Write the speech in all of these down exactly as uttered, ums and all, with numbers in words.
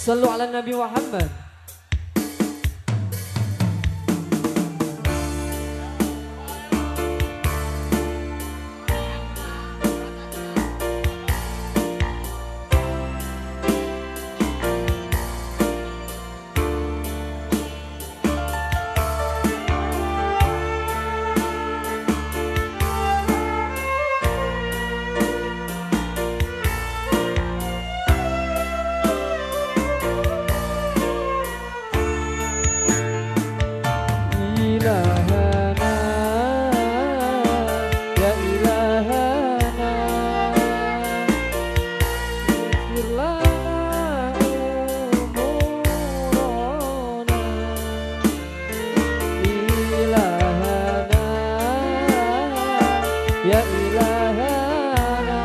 Sallu ala Nabi Muhammad. Ya ilahana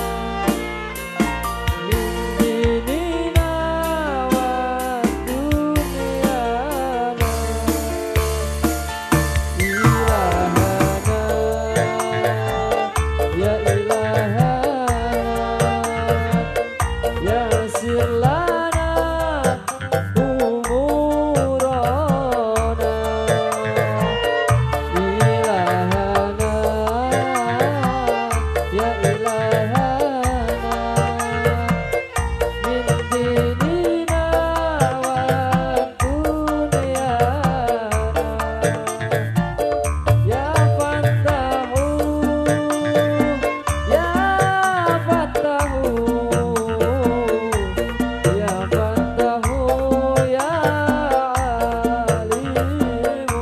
min dinina wa dunyana ilahana ya ilahana ya sirlana umurana ilahana ya ilahana min dinina wa dunyana ya fatahu ya fatahu ya fatahu ya alimu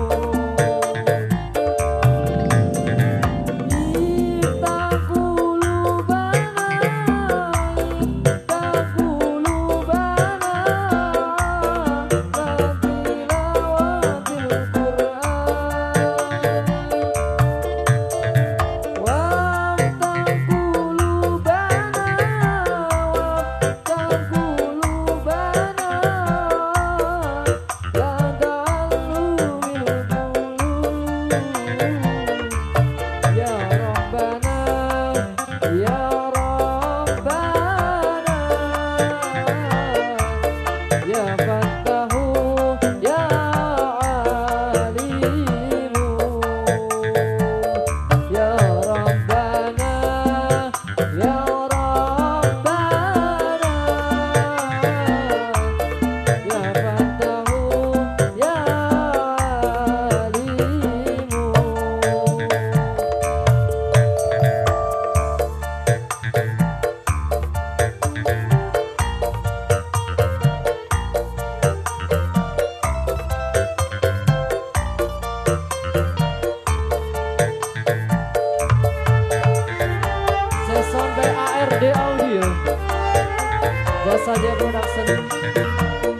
Ita kulubana, ita kulubana, katilawatil Qur'an. Wafta kulubana, wafta kulubana, la ta'allu bil qulub. Ya Rabbana, Ya Rabbana, Ya Fattahu, Ya Alimu. Ya Rabbana, Ya Rabbana, Ya Fattahu, Ya Alimu. Saya sampai A R D Audio, Jasa Dia Production.